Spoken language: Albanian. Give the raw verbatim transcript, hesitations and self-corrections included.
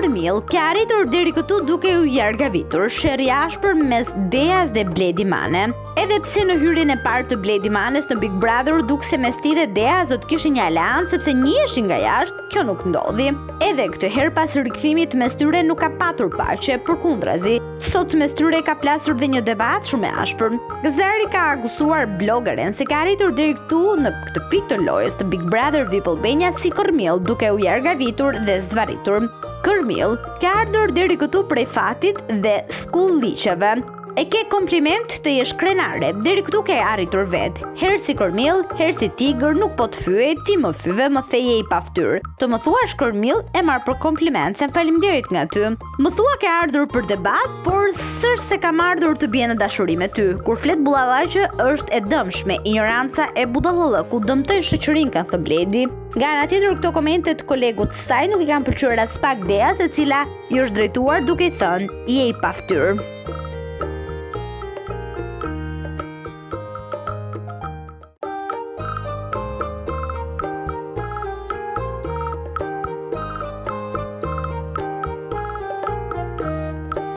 Kërmill, ke arritur deri këtu duke u jargavitur, sherrri ashpër mes Deas dhe Bledi Mane. Edhe pse në hyrjen e parë të Bledi Manes në Big Brother duk se mes tij dhe Deas do të kishin një aleancë sepse njiheshin nga jashtë, kjo nuk ndodhi. Edhe këtë herë pas rikthimit mes tyre nuk ka patur paqe, përkundrazi, sot mes tyre ka plasur dhe një debat shumë e ashpër. Gazari ka akuzuar blogeren se ka arritur deri këtu në këtë pikë të lojës të Big Brother V I P Albania si Kërmill, duke u jargavitur dhe zvarritur. Kërmill ka ardhur deri këtu prej fatit dhe skulliqeve. E ke kompliment të jesh krenare, deri këtu ke arritur vet. Herë si Kërmill, herë si tigër, nuk po të fyej, ti më fyve, më theje i paftyr. Të më thuash Kërmill e marr për kompliment, se faleminderit nga ty. Më thua ke ardhur për debat, por sërse kam ardhur të bie në dashuri me ty. Kur flet bullallaqe është e dëmshme, ignoranca e budallëku dëmtoi shoqërinë, ka thënë Bledi. Nga ana tjetër këto komente të kolegut saj nuk i kanë pëlqyer as pak Deas, e cila i është drejtuar duke i thënë je i paftyr.